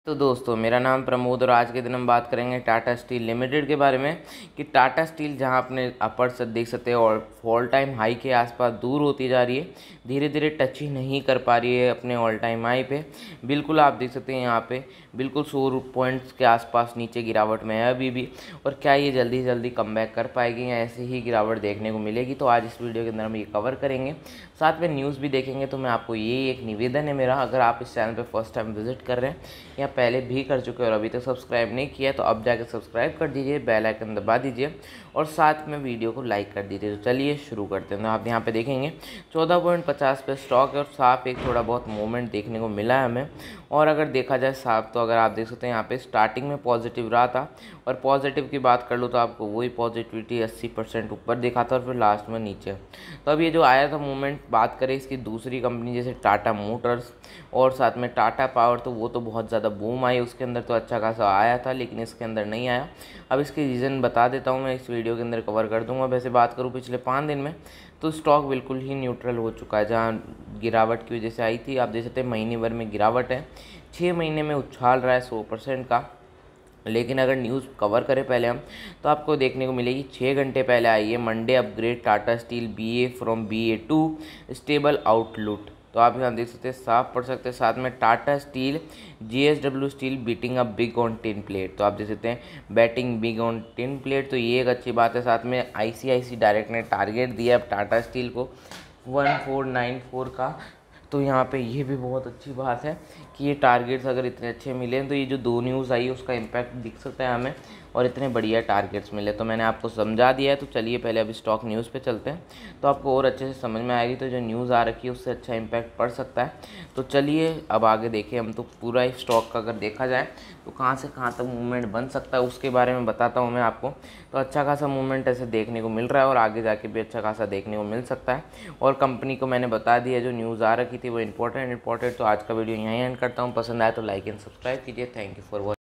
तो दोस्तों, मेरा नाम प्रमोद और आज के दिन हम बात करेंगे टाटा स्टील लिमिटेड के बारे में कि टाटा स्टील जहां अपने अपर से देख सकते हैं और ऑल टाइम हाई के आसपास दूर होती जा रही है, धीरे धीरे टच ही नहीं कर पा रही है अपने ऑल टाइम हाई पे। बिल्कुल आप देख सकते हैं यहाँ पे बिल्कुल 100 पॉइंट्स के आसपास नीचे गिरावट में है अभी भी। और क्या ये जल्दी जल्दी कमबैक कर पाएगी या ऐसे ही गिरावट देखने को मिलेगी, तो आज इस वीडियो के अंदर हम ये कवर करेंगे। साथ में न्यूज़ भी देखेंगे। तो मैं आपको ये एक निवेदन है मेरा, अगर आप इस चैनल पर फर्स्ट टाइम विजिट कर रहे हैं या पहले भी कर चुके हो और अभी तक सब्सक्राइब नहीं किया तो अब जाकर सब्सक्राइब कर दीजिए, बेल आइकन दबा दीजिए और साथ में वीडियो को लाइक कर दीजिए। तो चलिए शुरू करते हैं। तो आप यहाँ पे देखेंगे 14.50 पे स्टॉक है और साफ एक थोड़ा बहुत मूवमेंट देखने को मिला है हमें। और अगर देखा जाए साफ, तो अगर आप देख सकते हैं यहाँ पे स्टार्टिंग में पॉजिटिव रहा था और पॉजिटिव की बात कर लो तो आपको वही पॉजिटिविटी 80% ऊपर दिखा था और फिर लास्ट में नीचे। तो अब ये जो आया था मूवमेंट, बात करें इसकी दूसरी कंपनी जैसे टाटा मोटर्स और साथ में टाटा पावर, तो वो तो बहुत ज़्यादा बूम आई, उसके अंदर तो अच्छा खासा आया था, लेकिन इसके अंदर नहीं आया। अब इसके रीज़न बता देता हूँ, मैं इस वीडियो के अंदर कवर कर दूंगा। वैसे बात करूँ पिछले 5 दिन में तो स्टॉक बिल्कुल ही न्यूट्रल हो चुका है। जहाँ गिरावट की वजह से आई थी, आप देख सकते हैं महीने भर में गिरावट है, 6 महीने में उछाल रहा है 100% का। लेकिन अगर न्यूज़ कवर करें पहले हम, तो आपको देखने को मिलेगी 6 घंटे पहले आई है Monday upgrade Tata steel BA from BA2 stable outlook. तो आप यहाँ देख सकते हैं, साफ पढ़ सकते हैं। साथ में Tata steel JSW steel betting a big on tin plate, तो आप देख सकते हैं betting big on tin plate, तो ये एक अच्छी बात है। साथ में ICICI डायरेक्ट ने टारगेट दिया अब टाटा स्टील को 1494 का, तो यहाँ पे ये भी बहुत अच्छी बात है कि ये टारगेट्स अगर इतने अच्छे मिले तो ये जो 2 न्यूज़ आई उसका इम्पैक्ट दिख सकता है हमें और इतने बढ़िया टारगेट्स मिले। तो मैंने आपको समझा दिया है। तो चलिए पहले अभी स्टॉक न्यूज़ पे चलते हैं, तो आपको और अच्छे से समझ में आएगी। तो जो न्यूज़ आ रखी है उससे अच्छा इम्पैक्ट पड़ सकता है। तो चलिए अब आगे देखें हम। तो पूरा स्टॉक का अगर देखा जाए तो कहाँ से कहाँ तक मूवमेंट बन सकता है उसके बारे में बताता हूँ मैं आपको। तो अच्छा खासा मूवमेंट ऐसे देखने को मिल रहा है और आगे जाके भी अच्छा खासा देखने को मिल सकता है। और कंपनी को मैंने बता दिया, जो न्यूज़ आ रखी थी वो इंपॉर्टेंट। तो आज का वीडियो यहीं एंड करता हूँ। पसंद आए तो लाइक एंड सब्सक्राइब कीजिए। Thank you for watching.